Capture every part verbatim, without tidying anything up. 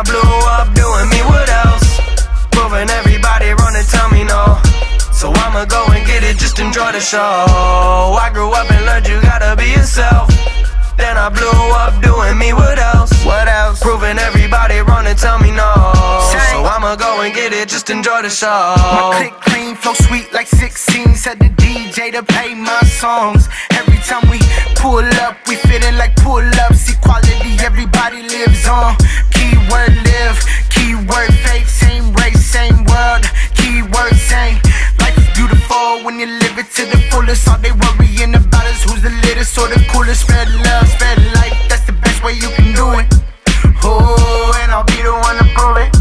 I blew up doing me, what else? Proving everybody run and tell me no. So I'ma go and get it, just enjoy the show. I grew up and learned you gotta be yourself. Then I blew up doing me, what else? What else? Proving everybody run and tell me no. So I'ma go and get it, just enjoy the show. My click clean, flow sweet like sixteen. Said the D J to play my songs. Every time we pull up, we feelin' like pull-ups. Equality, everybody lives on. Keyword live, keyword fake. Same race, same world, keyword same. Life is beautiful when you live it to the fullest. All they worrying about is who's the latest or the coolest. Spread love, spread life, that's the best way you can do it. Oh, and I'll be the one to prove it.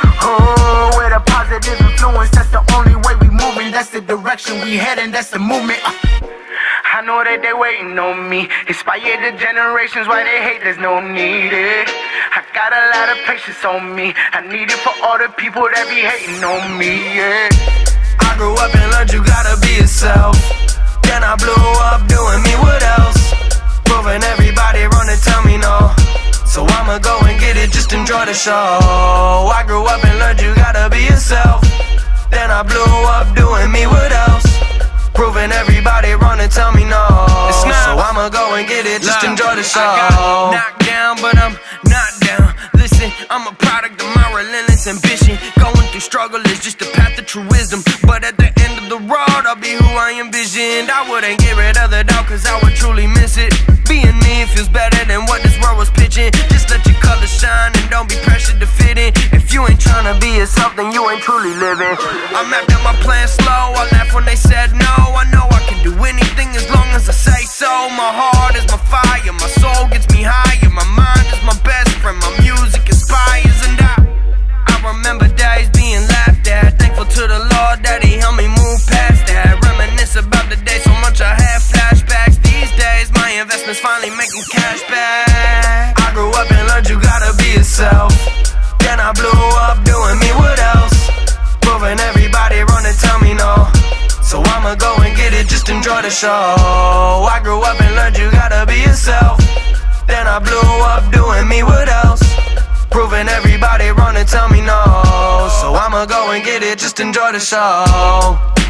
Oh, with a positive influence, that's the only way we moving. That's the direction we heading, that's the movement. uh. I know that they waiting on me. Inspire the generations, why they hate, there's no need it. I got a lot of patience on me. I need it for all the people that be hating on me, yeah. I grew up and learned you gotta be yourself. Then I blew up doing me, what else? Proving everybody run and tell me no. So I'ma go and get it, just enjoy the show. I grew up and learned you gotta be yourself. Then I blew up doing me, what else? Proving everybody run and tell me no. So I'ma go and get it, just enjoy the show. I got knocked down, but I'm not down. Listen, I'm a product of my relentless ambition. Going through struggle is just a path to true wisdom. But at the end of the road, I'll be who I envisioned. I wouldn't get rid of the doubt, cause I would truly miss it. Being me feels better than what this world was pitching. Just let your colors shine and don't be pressured to fit in. If you ain't tryna be yourself, then you ain't truly living. I mapped out my plan slow, I laughed when they said no. I know I can do anything as long as I say so. My heart is my fire, my soul gets me higher. My mind is my best friend, my music inspires. And I, I remember days being laughed at. Thankful to the Lord that he helped me move past that. Reminisce about the day so much I had flashbacks. These days my investments finally making cash back. I grew up and learned you gotta be yourself. Then I blew up doing me, what else? Proving everybody run and tell me no. So I'ma go and get it, just enjoy the show. I grew up and learned you gotta be yourself. Then I blew up doing me, what else? Proving everybody run and tell me no. So I'ma go and get it, just enjoy the show.